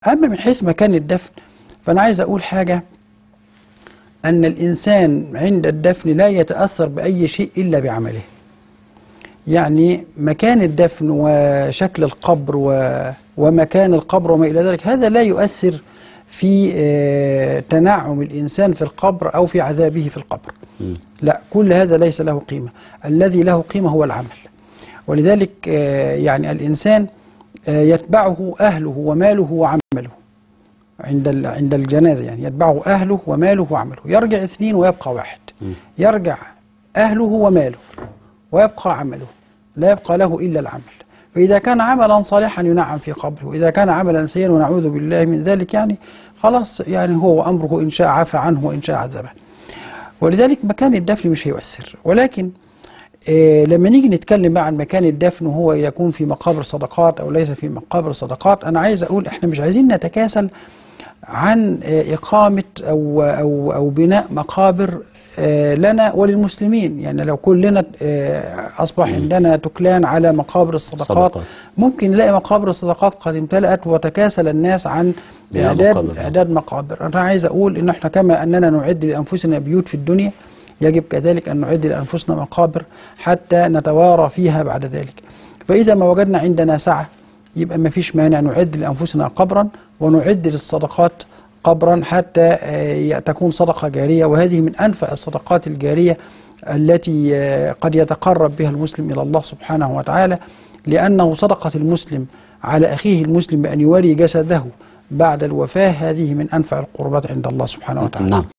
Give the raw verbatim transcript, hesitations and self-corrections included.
أما من حيث مكان الدفن فأنا عايز أقول حاجة، أن الإنسان عند الدفن لا يتأثر بأي شيء إلا بعمله. يعني مكان الدفن وشكل القبر ومكان القبر وما إلى ذلك هذا لا يؤثر في تنعم الإنسان في القبر أو في عذابه في القبر. م. لا، كل هذا ليس له قيمة. الذي له قيمة هو العمل. ولذلك يعني الإنسان يتبعه أهله وماله وعمله عند عند الجنازة، يعني يتبعه أهله وماله وعمله. يرجع اثنين ويبقى واحد. م. يرجع أهله وماله ويبقى عمله، لا يبقى له إلا العمل. فإذا كان عملا صالحا ينعم في قبره، وإذا كان عملا سيئا ونعوذ بالله من ذلك يعني خلاص، يعني هو أمره إن شاء عفى عنه وإن شاء عذبه. ولذلك مكان الدفن مش هيؤثر. ولكن إيه لما نيجي نتكلم بقى عن مكان الدفن وهو يكون في مقابر صدقات أو ليس في مقابر صدقات، أنا عايز أقول إحنا مش عايزين نتكاسل عن إقامة أو أو أو بناء مقابر لنا وللمسلمين. يعني لو كلنا أصبح عندنا تكلان على مقابر الصدقات صدقات. ممكن نلاقي مقابر الصدقات قد امتلأت وتكاسل الناس عن إعداد إعداد مقابر. أنا عايز أقول إن إحنا كما أننا نعد لأنفسنا بيوت في الدنيا، يجب كذلك أن نعد لأنفسنا مقابر حتى نتوارى فيها بعد ذلك. فإذا ما وجدنا عندنا سعة يبقى ما فيش مانع نعد لأنفسنا قبرا ونعد للصدقات قبرا حتى تكون صدقة جارية. وهذه من أنفع الصدقات الجارية التي قد يتقرب بها المسلم إلى الله سبحانه وتعالى، لأنه صدقة المسلم على أخيه المسلم بأن يولي جسده بعد الوفاة هذه من أنفع القربات عند الله سبحانه وتعالى.